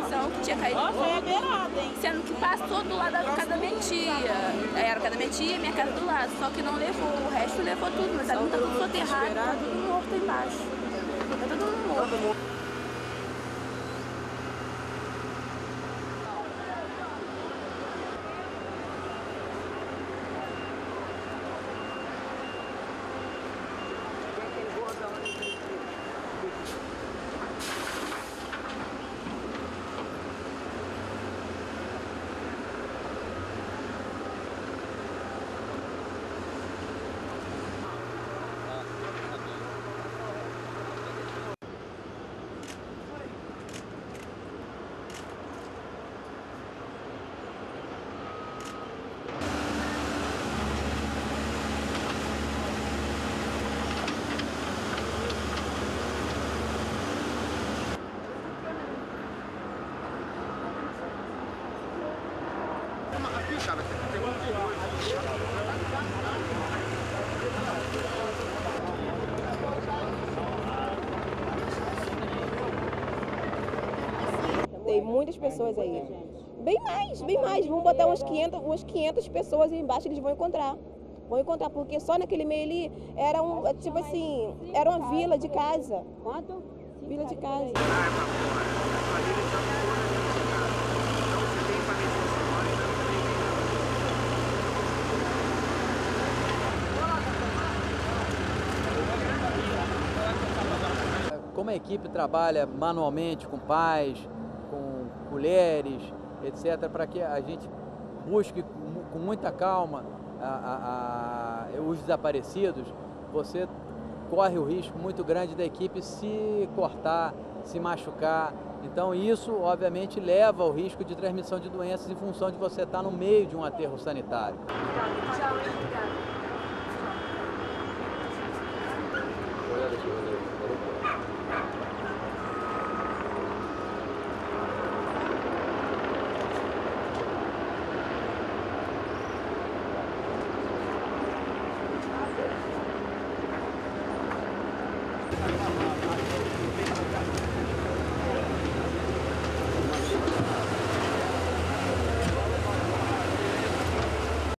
televisão que tinha caído. Nossa, é beirada, hein? Sendo que passou do lado da casa da minha tia. Era a casa da minha tia e minha casa do lado. Só que não levou, o resto levou tudo. Mas ali tá tudo soterrado, tá tudo morto aí embaixo. Tá todo mundo morto. Tem muitas pessoas aí. Bem mais. Vamos botar umas 500 pessoas aí embaixo, eles vão encontrar. Vão encontrar, porque só naquele meio ali era tipo assim, era uma vila de casa. Quanto? Vila de casa. Como a equipe trabalha manualmente com pais, com colheres, etc., para que a gente busque com muita calma os desaparecidos, você corre o risco muito grande da equipe se cortar, se machucar. Então isso, obviamente, leva ao risco de transmissão de doenças em função de você estar no meio de um aterro sanitário. Obrigada.